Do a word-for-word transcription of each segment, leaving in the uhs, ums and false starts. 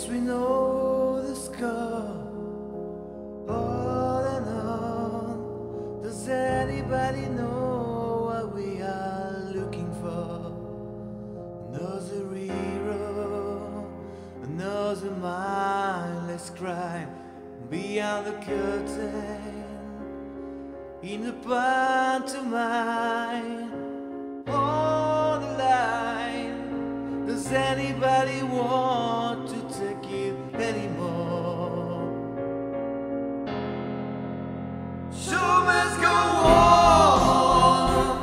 Yes, we know the score. On and on. Does anybody know what we are looking for? Another hero, another mindless crime. Beyond the curtain, in the pantomime, on the line. Does anybody want to take it anymore? Show must go on.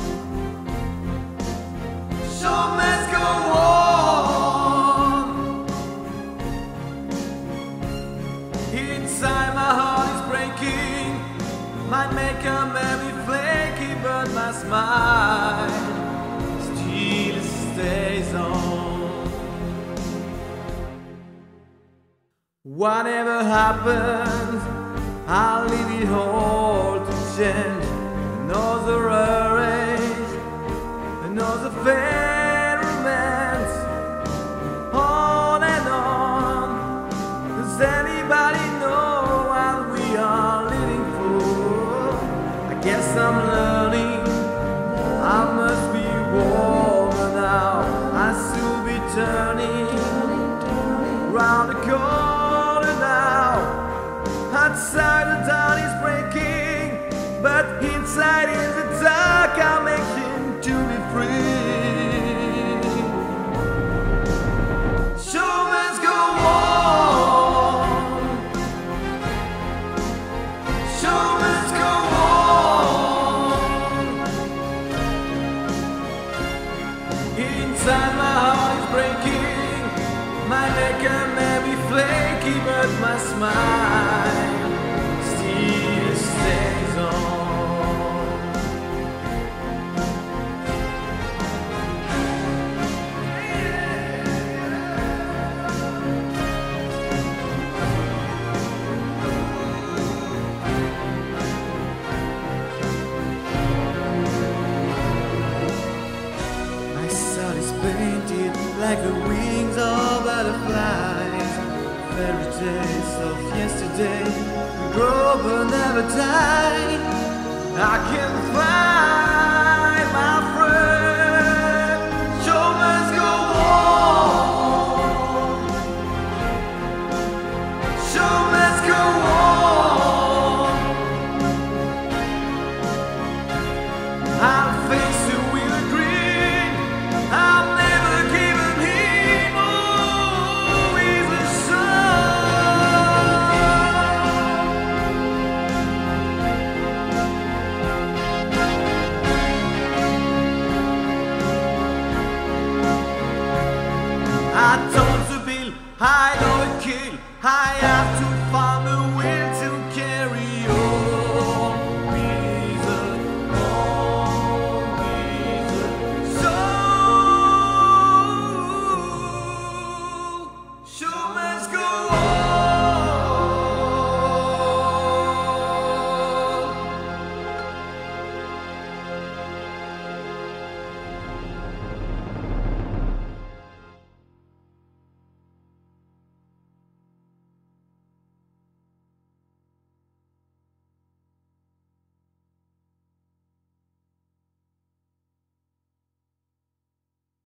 Show must go on. Inside my heart is breaking. Might make a maybe flaky, but my smile still stays on. Whatever happens, I'll leave it all to change. Another age, another fair romance. On and on. Does anybody know what we are living for? I guess I'm learning. I must be warmer now. I should be turning round the corner now. Outside the dawn is breaking, but inside in the dark I'm aching to be free. Show must go on. Show must go on. Inside my heart is breaking. My neck may be flaky, but my smile still stays on. My soul is painted like the wings of butterflies. Fairy tales of yesterday, we grow but never die. I can find my friend. Show must go on. Show must go on. I'll face it with a grin. I'll never give him him. Oh, he's a I don't to bill, I know a kill, I have to